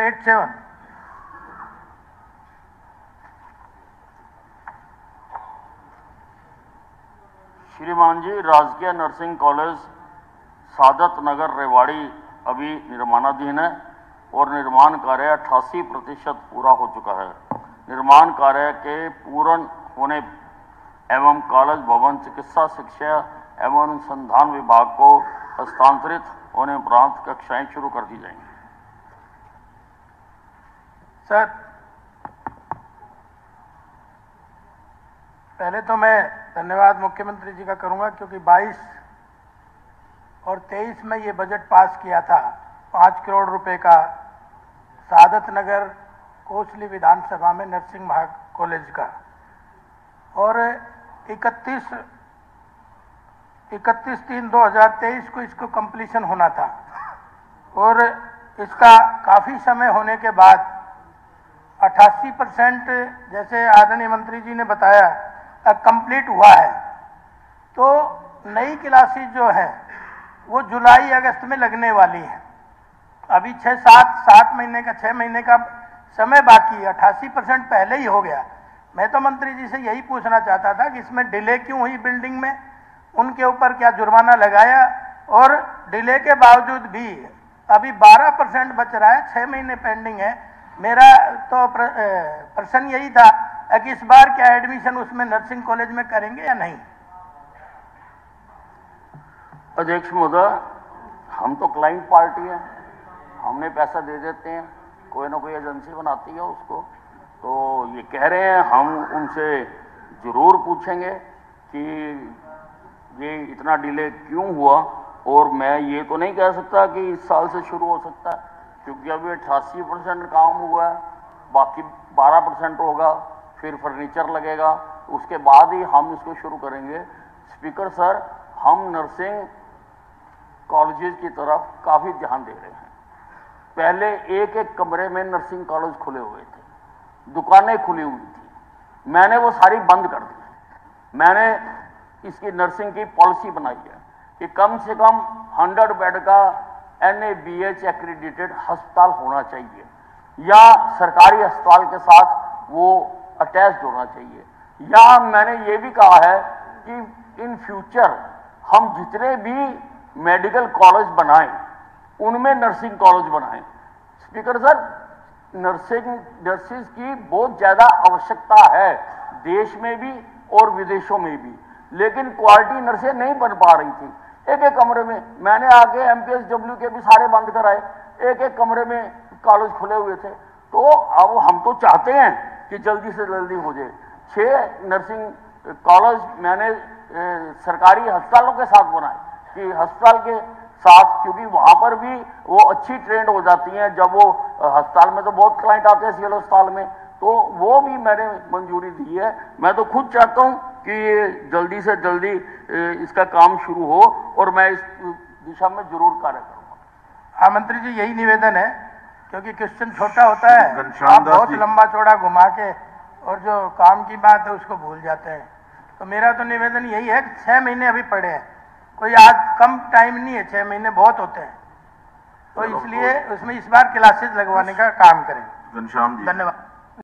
87। श्रीमान जी, राजकीय नर्सिंग कॉलेज सादत नगर रेवाड़ी अभी निर्माणाधीन है और निर्माण कार्य 88% पूरा हो चुका है। निर्माण कार्य के पूर्ण होने एवं कॉलेज भवन चिकित्सा शिक्षा एवं अनुसंधान विभाग को हस्तांतरित होने उपरांत कक्षाएं शुरू कर दी जाएंगी। सर, पहले तो मैं धन्यवाद मुख्यमंत्री जी का करूंगा, क्योंकि 22 और 23 में ये बजट पास किया था 5 करोड़ रुपए का सादत नगर कोसली विधानसभा में नर्सिंग महा कॉलेज का, और 31/3/2023 को इसको कंप्लीशन होना था। और इसका काफ़ी समय होने के बाद 88% जैसे आदरणीय मंत्री जी ने बताया कंप्लीट हुआ है। तो नई क्लासेस जो है वो जुलाई अगस्त में लगने वाली है। अभी 7 महीने का 6 महीने का समय बाकी है, 88% पहले ही हो गया। मैं तो मंत्री जी से यही पूछना चाहता था कि इसमें डिले क्यों हुई बिल्डिंग में, उनके ऊपर क्या जुर्माना लगाया, और डिले के बावजूद भी अभी 12% बच रहा है, 6 महीने पेंडिंग है। मेरा तो प्रश्न यही था कि इस बार क्या एडमिशन उसमें नर्सिंग कॉलेज में करेंगे या नहीं। अध्यक्ष महोदय, हम तो क्लाइंट पार्टी हैं, हमने पैसा दे देते हैं, कोई ना कोई एजेंसी बनाती है उसको। तो ये कह रहे हैं, हम उनसे जरूर पूछेंगे कि ये इतना डिले क्यों हुआ, और मैं ये तो नहीं कह सकता कि इस साल से शुरू हो सकता है, क्योंकि अभी 88% काम हुआ है, बाकी 12% होगा, फिर फर्नीचर लगेगा, उसके बाद ही हम इसको शुरू करेंगे। स्पीकर सर, हम नर्सिंग कॉलेजेस की तरफ काफ़ी ध्यान दे रहे हैं। पहले एक एक कमरे में नर्सिंग कॉलेज खुले हुए थे, दुकानें खुली हुई थी, मैंने वो सारी बंद कर दी। मैंने इसकी नर्सिंग की पॉलिसी बनाई है कि कम से कम 100 बेड का NABH एक्रेडिटेड अस्पताल होना चाहिए, या सरकारी अस्पताल के साथ वो अटैच्ड होना चाहिए। या मैंने ये भी कहा है कि इन फ्यूचर हम जितने भी मेडिकल कॉलेज बनाएं उनमें नर्सिंग कॉलेज बनाएं। स्पीकर सर, नर्सिस की बहुत ज़्यादा आवश्यकता है देश में भी और विदेशों में भी, लेकिन क्वालिटी नर्सें नहीं बन पा रही थी। एक एक कमरे में मैंने आके MPSW के भी सारे बंद कराए, एक एक कमरे में कॉलेज खुले हुए थे। तो अब हम तो चाहते हैं कि जल्दी से जल्दी हो जाए। 6 नर्सिंग कॉलेज मैंने सरकारी अस्पतालों के साथ बनाए कि अस्पताल के साथ, क्योंकि वहाँ पर भी वो अच्छी ट्रेंड हो जाती हैं। जब वो अस्पताल में तो बहुत क्लाइंट आते हैं सिविल अस्पताल में, तो वो भी मैंने मंजूरी दी है। मैं तो खुद चाहता हूँ कि ये जल्दी से जल्दी इसका काम शुरू हो, और मैं इस दिशा में जरूर कार्य करूँगा। हाँ मंत्री जी, यही निवेदन है, क्योंकि क्वेश्चन छोटा होता है, आप बहुत लंबा चौड़ा घुमा के और जो काम की बात है उसको भूल जाते हैं। तो मेरा तो निवेदन यही है कि 6 महीने अभी पड़े हैं, कोई आज कम टाइम नहीं है, 6 महीने बहुत होते हैं। तो इसलिए उसमें इस बार क्लासेस लगवाने का काम करें। घनश्याम जी, धन्यवाद।